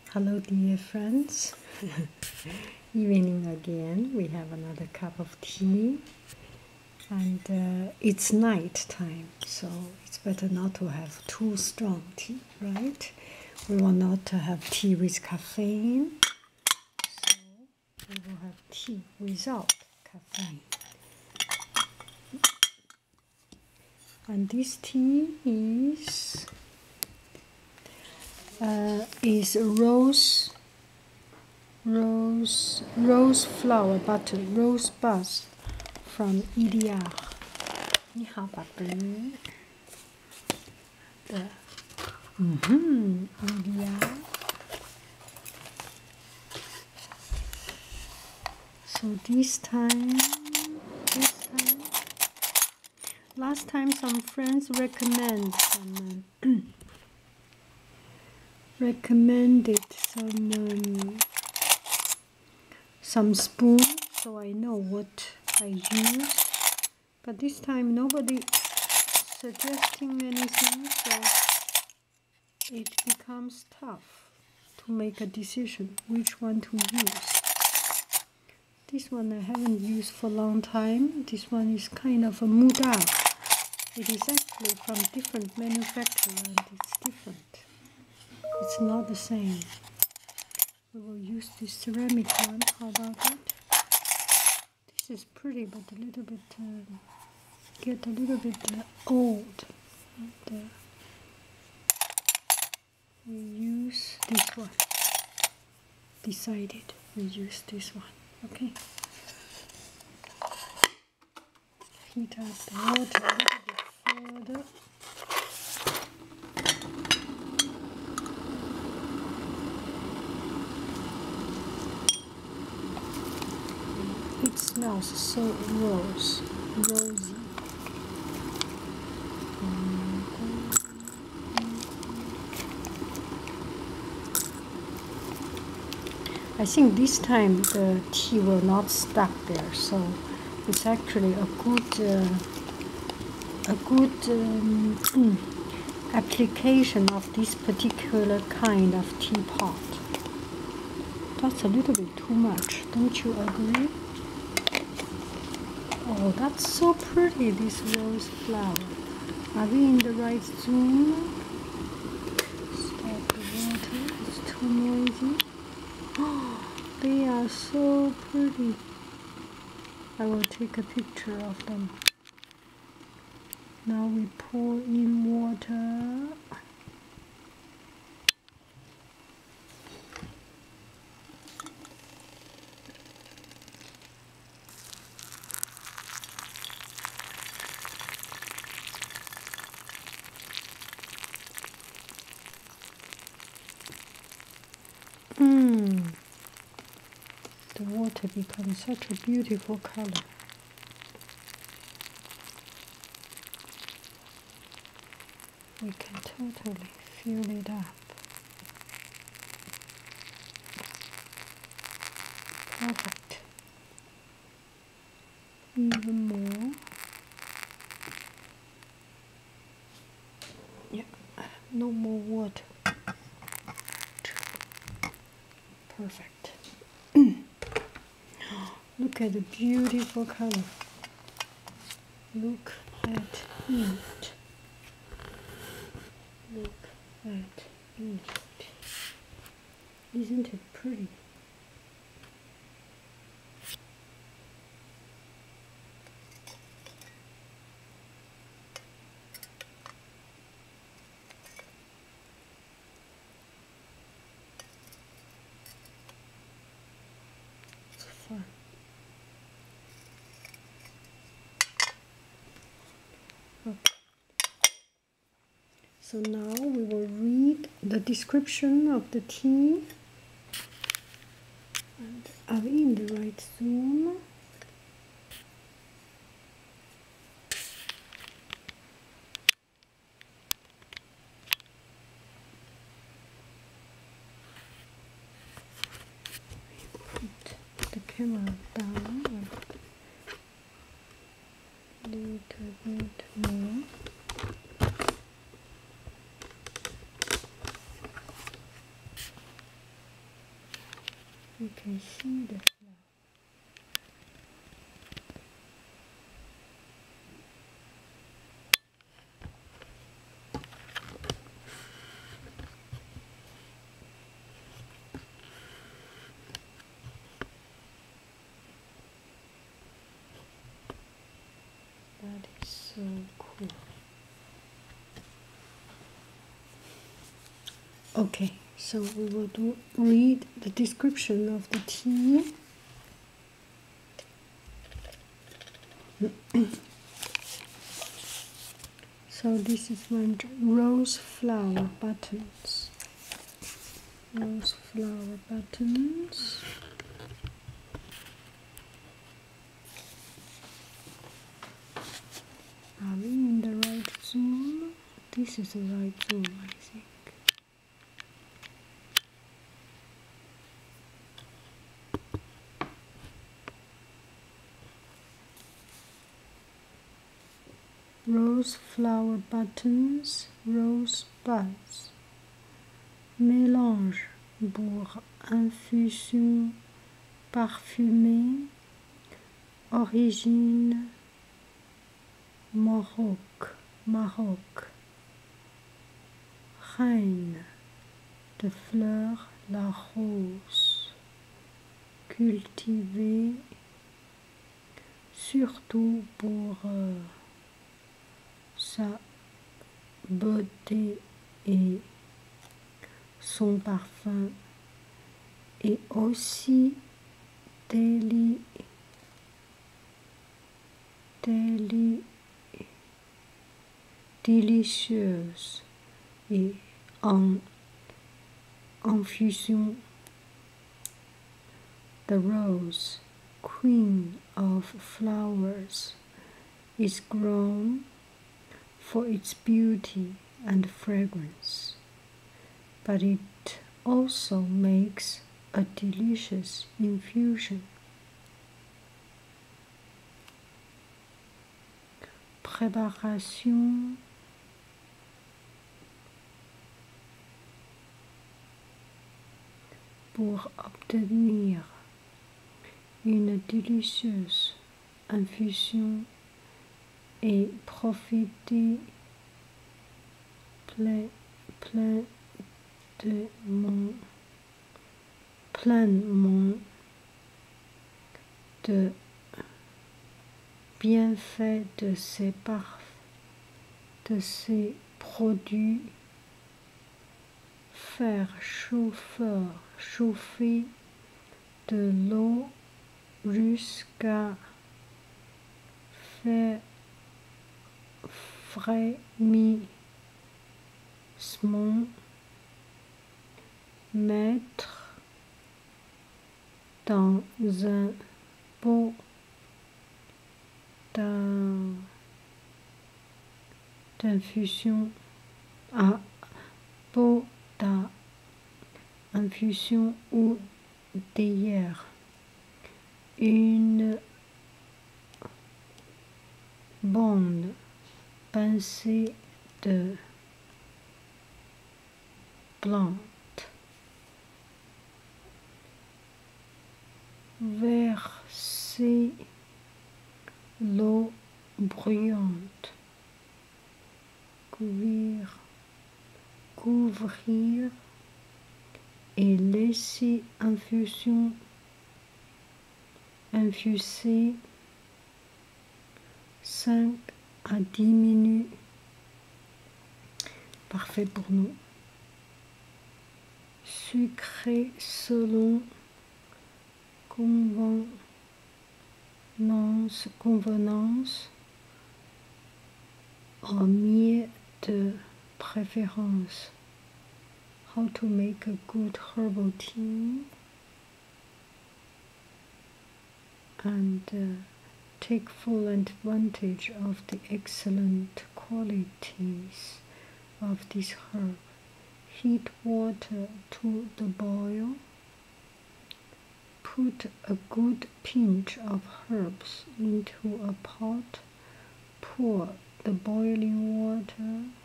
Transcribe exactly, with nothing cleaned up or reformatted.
Hello dear friends. Evening again. We have another cup of tea and uh, it's night time, so it's better not to have too strong tea, right? We want not to have tea with caffeine, so we will have tea without caffeine. And this tea is uh, is rose rose rose flower butter rose buzz from E D R. 你好，宝贝。的，嗯哼 E D R. So this time, this time, last time some friends recommend some uh, recommended some um, some spoon, so I know what I use. But this time nobody suggesting anything, so it becomes tough to make a decision which one to use. This one I haven't used for a long time. This one is kind of a muda. It is actually from different manufacturer and it's different. It's not the same. We will use this ceramic one. How about that? This is pretty, but a little bit uh, get a little bit uh, old. And, uh, we use this one. Decided we use this one. Okay. Heat up the water a little bit further. It smells so rose, rosy. I think this time the tea will not stuck there, so it's actually a good, uh, a good um, application of this particular kind of teapot. That's a little bit too much, don't you agree? Oh, that's so pretty, this rose flower. Are we in the right zoom? Stop the water, it's too noisy. Oh, they are so pretty. I will take a picture of them. Now we pour in water. Mm. The water becomes such a beautiful color. We can totally fill it up. Perfect. Even more. Yeah, no more water. Perfect. Look at the beautiful color. Look at it. Look at it. Isn't it pretty? It's fun. Okay. So now we will read the description of the tea. And are we in the right zoom? Put the camera down a little bit more. You can see the flower. That is so cool. Okay, so we will do, read the description of the tea. So this is one rose flower buttons. Rose flower buttons. Are we in the right zoom? This is the right zoom, I think. Rose flower buttons, rose buds. Mélange pour infusion parfumée. Origine Maroc, Maroc. Reine de fleurs, la rose. Cultivée surtout pour euh, sa beauté et son parfum, et aussi déli, déli, délicieuse et en infusion. The rose, queen of flowers, is grown for its beauty and fragrance, but it also makes a delicious infusion. Préparation. Pour obtenir une délicieuse infusion et profiter plein, plein de mon, pleinement de bienfaits de ces parfums, de ces produits. Faire chauffer, chauffer de l'eau jusqu'à faire frémissement. Mettre dans un pot d'infusion à pot d'infusion ou théière. Une bonne pincée de plante. Verser l'eau brûlante. Couvrir, couvrir et laisser infusion, infuser cinq à dix minutes. Parfait pour nous. Sucré selon convenance, convenance en mieux de préférence. How to make a good herbal tea and uh, take full advantage of the excellent qualities of this herb. Heat water to the boil. Put a good pinch of herbs into a pot. Pour the boiling water